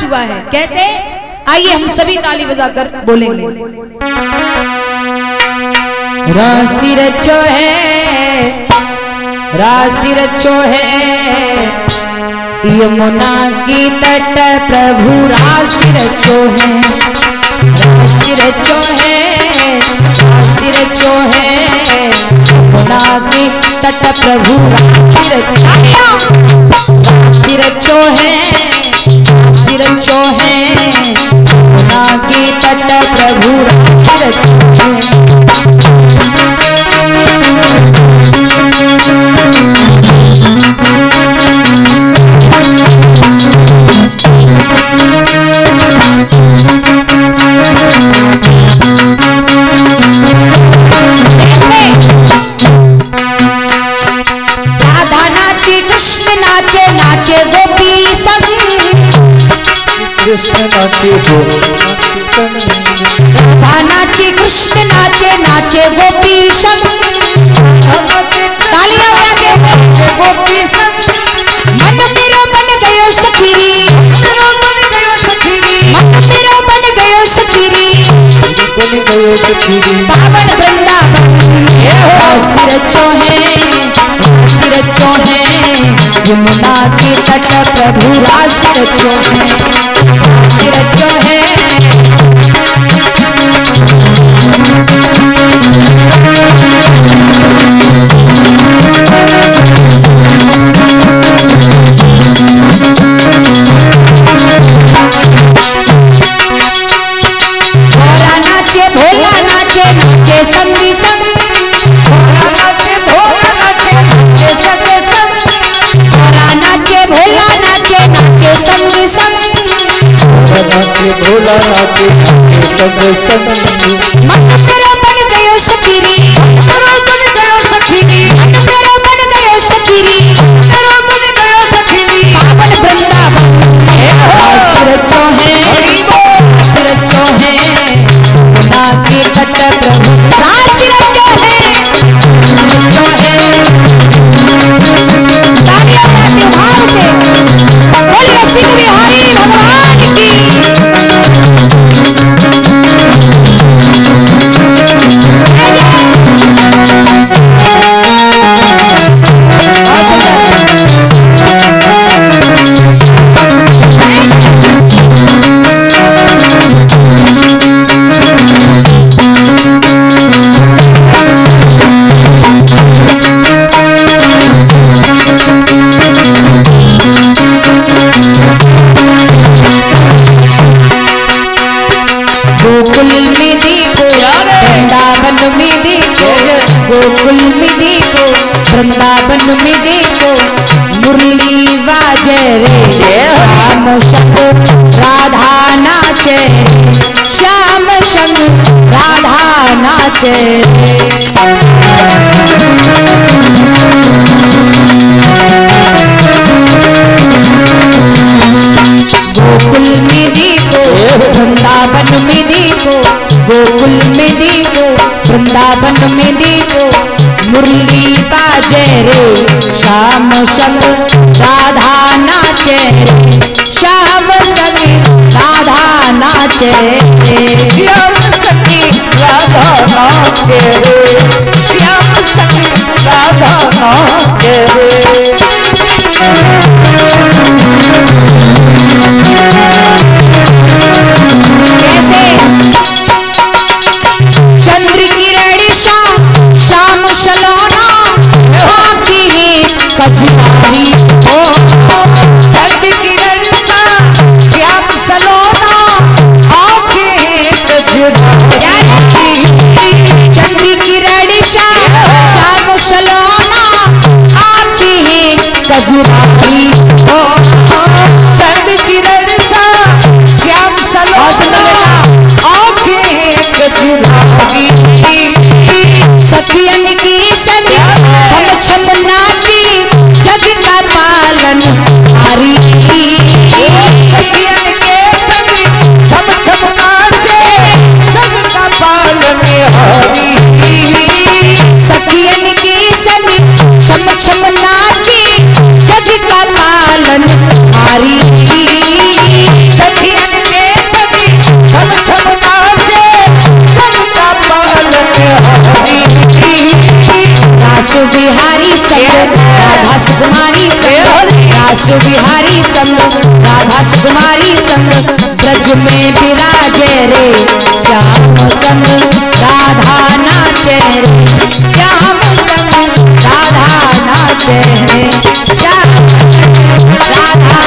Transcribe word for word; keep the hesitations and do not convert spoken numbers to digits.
छुआ है। कैसे? आइए हम सभी ताली बजाकर बोलेंगे। राशि रचो है, राशि रचो है, यमुना की तट प्रभु राशि रचो है, राशि रचो है, राशि रचो है, यमुना की तट प्रभु राशि रचो, राशि रचो है, राशि रचो है, यमुना की तट प्रभु राशि रचो है। राधा नाचे कृष्ण नाचे, नाचे गोपी संग, कृष्ण नाचे गोपी संग, राधा नाचे कृष्ण नाचे, नाचे गोपी संग, तालियां बजा के नाचे गोपी संग। मन मेरा बन गयो सखीरी, मन गयो सखीरी, मन मेरा बन गयो सखीरी, बन गयो सखीरी, पावन वृंदावन राशि रचो है, राशि रचो है, यमुना के तट प्रभु राशि रचो है, राशि रचो है। भोला नाचे, भोला नाचे, नाचे संगी संग, भोला नाचे, भोला नाचे, नाचे संगी संग, भोला नाचे, भोला नाचे, नाचे संगी संग, नाचे भोला नाचे, नाचे संग संग। मन मेरा बन गयो सखीरी, मेरा बन गयो सखीरी, मन मेरा बन गयो सखीरी, मेरा बन गयो सखीरी, पावन वृंदावन राशि रचो है, राशि रचो है, यमुना के तट प्रभु राशि रचो है, रचो है। तालियां बजाते भाव से बोलिए सिंह बिहारी भगवान की। गोकुल में देखो, वृंदावन में देखो, गोकुल में देखो, वृंदावन में देखो, मुरली बाजे रे, श्याम संग राधा नाचे रे, श्याम संग राधा नाचे रे। गोकुल में देखो, वृंदावन में देखो, गोकुल में देखो, वृंदावन में देखो, मुरली बाजे रे, श्याम संग राधा नाचे रे, श्याम संग राधा नाचे रे, श्याम संग राधा नाचे रे, श्याम संग राधा नाचे रे। कैसे? चंद्र किरण सा श्याम सलोना, आँखी है कजरारी हो, चंद्र किरण सा श्याम सलोना, आँखें हैं कजरारी। चंद्र किरण सा श्याम सलोना, आँखी है कजरारी हो, चंद्र किरण सा श्याम सलोना, आँखें हैं कजरारी। सखियन की संग छम छम नाची, जग का पालन हारी। सखियन के संग छम छम नाचे, जग का पालन हारी। सखियन की संग छम छम नाची, जग रासकुमारी संग ब्रज में विराजे रे, श्याम संग राधा नाचे रे, श्याम संग राधा नाचे रे, श्याम संग राधा